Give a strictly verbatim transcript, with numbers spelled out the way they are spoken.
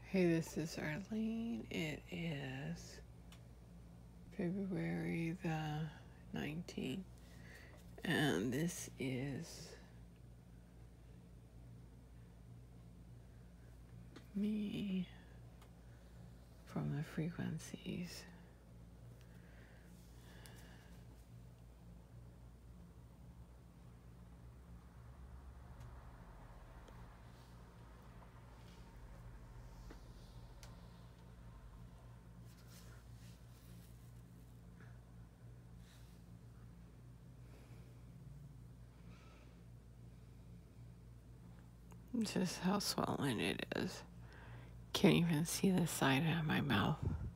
Hey, this is Arlene. It is February the nineteenth, and this is me from the frequencies. Just how swollen it is. Can't even see the side of my mouth.